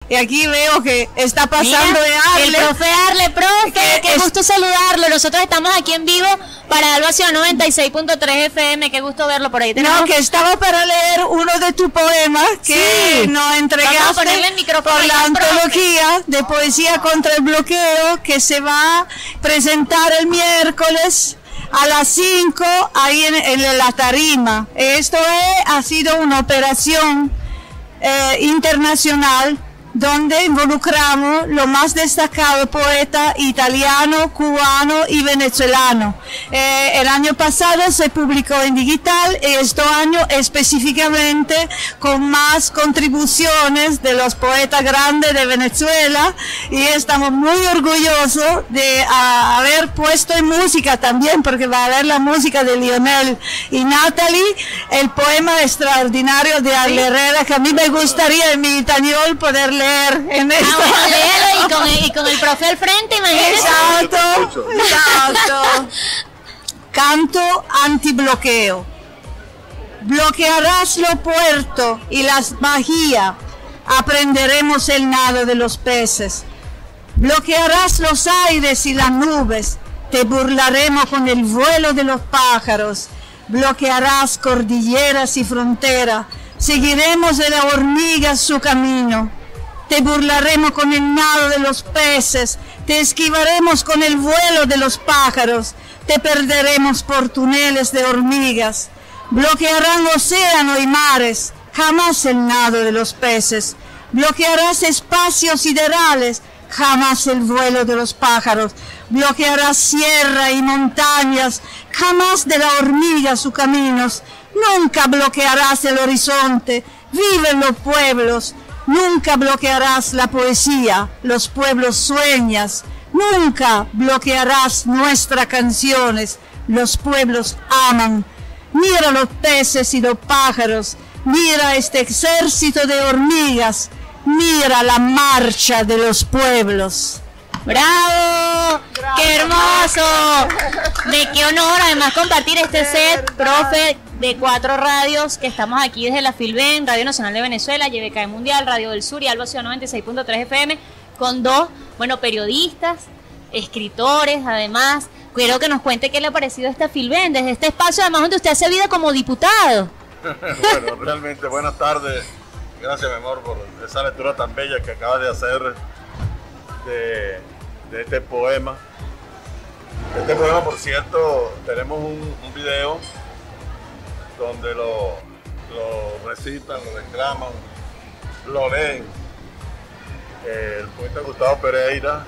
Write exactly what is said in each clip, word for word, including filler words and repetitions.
Y aquí veo que está pasando. Mira, de Arle. El profe Arle, profe, Que qué es- gusto saludarlo. Nosotros estamos aquí en vivo para Alba Ciudad noventa y seis punto tres F M, qué gusto verlo por ahí. Tenemos... No, que estaba para leer uno de tus poemas que Sí. nos entregaste Vamos a ponerle el micrófono por ahí la al profe. antología de poesía contra el bloqueo que se va a presentar el miércoles a las cinco ahí en, en la tarima. Esto es, ha sido una operación eh, internacional donde involucramos lo más destacado poeta italiano, cubano y venezolano. Eh, el año pasado se publicó en digital y este año específicamente con más contribuciones de los poetas grandes de Venezuela, y estamos muy orgullosos de a, haber puesto en música también, porque va a haber la música de Lionel y Natalie, el poema extraordinario de Arle Herrera, que a mí me gustaría en mi español poder leer en esta. Ah, bueno, léelo y con, el, y con el profe al frente, imagínate. Exacto, exacto. Canto antibloqueo. Bloquearás los puertos y las bahías, aprenderemos el nado de los peces. Bloquearás los aires y las nubes, te burlaremos con el vuelo de los pájaros. Bloquearás cordilleras y fronteras, seguiremos de la hormiga su camino. Te burlaremos con el nado de los peces, te esquivaremos con el vuelo de los pájaros, te perderemos por túneles de hormigas. Bloquearán océano y mares, jamás el nado de los peces. Bloquearás espacios siderales, jamás el vuelo de los pájaros. Bloquearás sierra y montañas, jamás de la hormiga sus caminos. Nunca bloquearás el horizonte, viven los pueblos. Nunca bloquearás la poesía, los pueblos sueñas. Nunca bloquearás nuestras canciones, los pueblos aman. Mira los peces y los pájaros, mira este ejército de hormigas, mira la marcha de los pueblos. ¡Bravo! ¡Qué hermoso! De qué honor además compartir este set, profe, de cuatro radios que estamos aquí desde la Filben, Radio Nacional de Venezuela, Y B K Mundial, Radio del Sur y Alba Ciudad noventa y seis punto tres F M, con dos, bueno, periodistas, escritores, además. Quiero que nos cuente qué le ha parecido esta Filben, desde este espacio, además donde usted hace vida como diputado. Bueno, realmente buenas tardes. Gracias, mi amor, por esa lectura tan bella que acabas de hacer de, de este poema. Este poema, por cierto, tenemos un, un video donde lo, lo recitan, lo declaman, lo leen. El poeta Gustavo Pereira,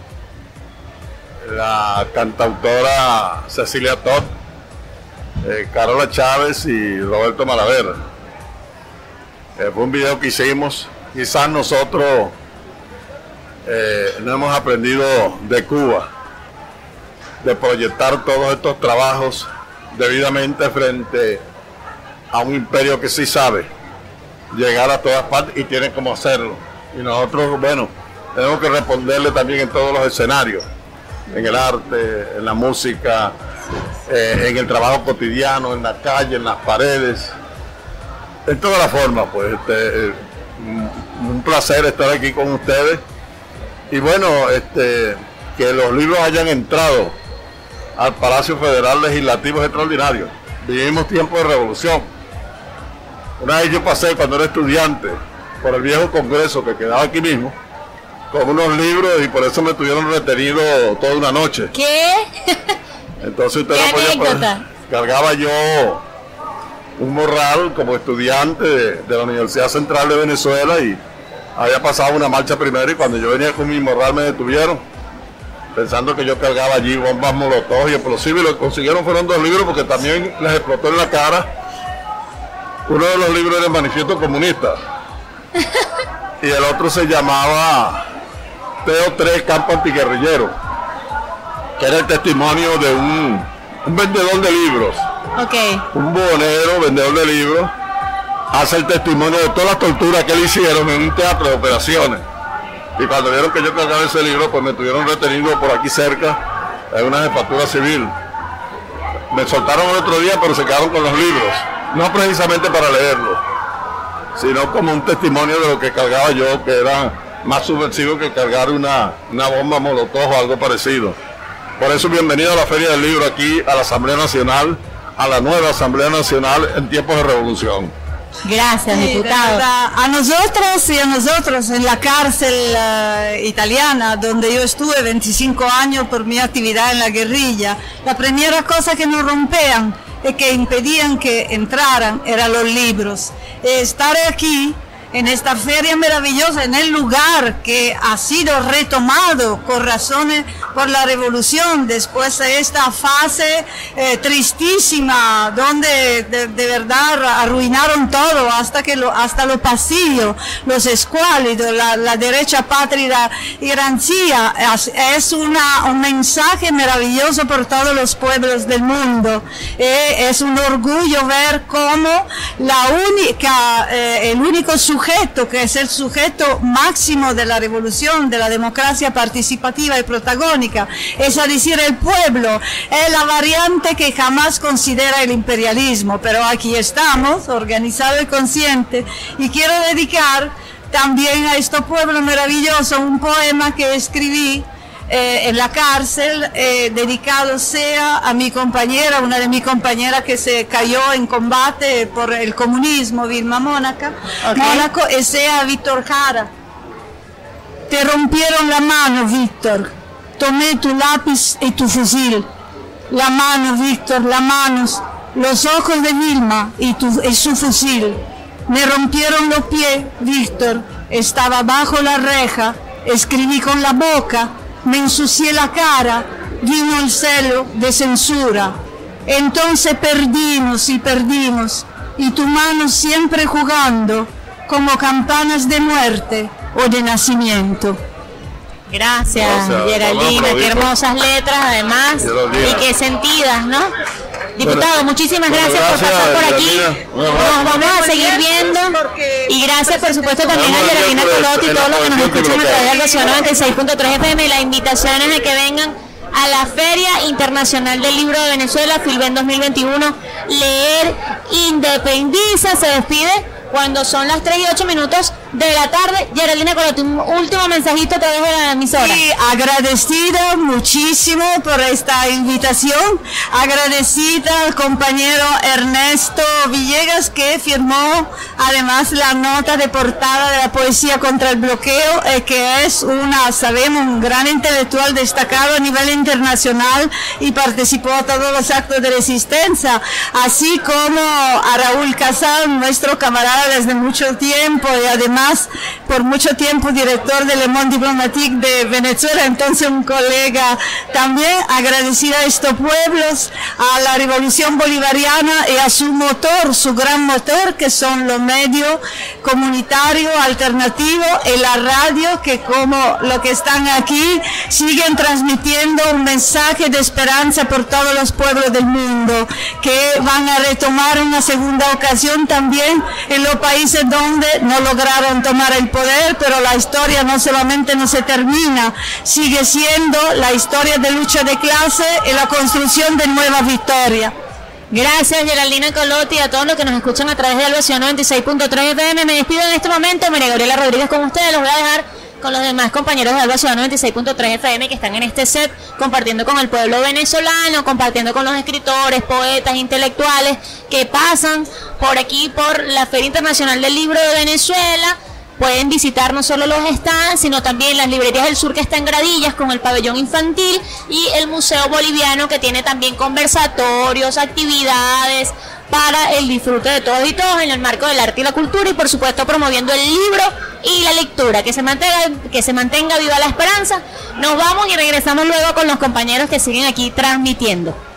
la cantautora Cecilia Todd, eh, Carola Chávez y Roberto Malaver. Eh, fue un video que hicimos, quizás nosotros eh, no hemos aprendido de Cuba, de proyectar todos estos trabajos debidamente frente a un imperio que sí sabe llegar a todas partes y tiene cómo hacerlo. Y nosotros, bueno, tenemos que responderle también en todos los escenarios, en el arte, en la música, eh, en el trabajo cotidiano, en la calle, en las paredes, en todas las formas. Pues este, eh, un placer estar aquí con ustedes. Y bueno, este, que los libros hayan entrado al Palacio Federal Legislativo es extraordinario. Vivimos tiempos de revolución. Una vez yo pasé, cuando era estudiante, por el viejo Congreso que quedaba aquí mismo, con unos libros, y por eso me tuvieron retenido toda una noche. ¿Qué? Entonces usted ¿Qué no podía, pues, anécdota? cargaba yo un morral como estudiante de, de la Universidad Central de Venezuela, y había pasado una marcha primero, y cuando yo venía con mi morral me detuvieron, pensando que yo cargaba allí bombas molotov y explosivos, y lo que consiguieron fueron dos libros, porque también les explotó en la cara. Uno de los libros era el Manifiesto Comunista, y el otro se llamaba Teo tres, Campo Antiguerrillero, que era el testimonio de un, un vendedor de libros. Ok. Un buhonero, vendedor de libros, hace el testimonio de todas las torturas que le hicieron en un teatro de operaciones. Y cuando vieron que yo cargaba ese libro, pues me tuvieron retenido por aquí cerca, en una jefatura civil. Me soltaron el otro día, pero se quedaron con los libros. No precisamente para leerlos, sino como un testimonio de lo que cargaba yo, que eran más subversivo que cargar una, una bomba molotov o algo parecido. Por eso, bienvenido a la Feria del Libro aquí a la Asamblea Nacional, a la nueva Asamblea Nacional en tiempos de revolución. Gracias, sí, diputado. A nosotros y a nosotros en la cárcel uh, italiana, donde yo estuve veinticinco años por mi actividad en la guerrilla, la primera cosa que nos rompían y que impedían que entraran eran los libros. Estar aquí en esta feria maravillosa, en el lugar que ha sido retomado con razones por la revolución, después de esta fase eh, tristísima, donde de, de verdad arruinaron todo, hasta que lo, hasta los pasillos, los escuálidos, la, la derecha patria y rancia, es, es una, un mensaje maravilloso por todos los pueblos del mundo. Eh, es un orgullo ver cómo la única, eh, el único sujeto sujeto que es el sujeto máximo de la revolución, de la democracia participativa y protagónica, es a decir, el pueblo, es la variante que jamás considera el imperialismo, pero aquí estamos, organizado y consciente, y quiero dedicar también a este pueblo maravilloso un poema que escribí Eh, en la cárcel, eh, dedicado sea a mi compañera, una de mis compañeras que se cayó en combate por el comunismo, Vilma Mónaca, okay. Mónaco, y sea a Víctor Jara. Te rompieron la mano, Víctor, tomé tu lápiz y tu fusil. La mano, Víctor, las manos, los ojos de Vilma y, tu, y su fusil. Me rompieron los pies, Víctor, estaba bajo la reja, escribí con la boca, me ensucié la cara, vino el celo de censura. Entonces perdimos y perdimos, y tu mano siempre jugando como campanas de muerte o de nacimiento. Gracias, Gracias Geraldina, qué hermosas letras además, Geraldina. Y qué sentidas, ¿no? Diputado, bueno, muchísimas gracias, bueno, gracias por pasar por aquí. Bueno, nos vamos a seguir viendo y gracias por supuesto también a Geraldina Colotti y todos los que nos escuchan a través del Rocío noventa y seis punto tres F M. La invitación es de que vengan a la Feria Internacional del Libro de Venezuela, Filben dos mil veintiuno. Leer independiza, se despide cuando son las tres y ocho minutos de la tarde. Geraldina Colotti, un último mensajito a través de la emisora. Sí, agradecida muchísimo por esta invitación, agradecida al compañero Ernesto Villegas, que firmó además la nota de portada de la poesía contra el bloqueo, eh, que es una, sabemos, un gran intelectual destacado a nivel internacional y participó a todos los actos de resistencia, así como a Raúl Casal, nuestro camarada desde mucho tiempo y además por mucho tiempo director de Le Monde Diplomatique de Venezuela, entonces un colega también. Agradecida a estos pueblos, a la revolución bolivariana y a su motor, su gran motor, que son los medios comunitarios, alternativos y la radio, que como lo que están aquí siguen transmitiendo un mensaje de esperanza por todos los pueblos del mundo, que van a retomar una segunda ocasión también en los países donde no lograron tomar el poder, pero la historia no solamente no se termina, sigue siendo la historia de lucha de clase y la construcción de nuevas victorias. Gracias Geraldina Colotti, a todos los que nos escuchan a través de Rocío noventa y seis punto tres F M. Me despido en este momento, María Gabriela Rodríguez con ustedes, los voy a dejar con los demás compañeros de Rocío noventa y seis punto tres F M que están en este set compartiendo con el pueblo venezolano, compartiendo con los escritores, poetas, intelectuales que pasan por aquí por la Feria Internacional del Libro de Venezuela. Pueden visitar no solo los stands, sino también las librerías del sur que está en Gradillas con el pabellón infantil y el Museo Boliviano, que tiene también conversatorios, actividades para el disfrute de todos y todos en el marco del arte y la cultura, y por supuesto promoviendo el libro y la lectura. Que se mantenga, que se mantenga viva la esperanza. Nos vamos y regresamos luego con los compañeros que siguen aquí transmitiendo.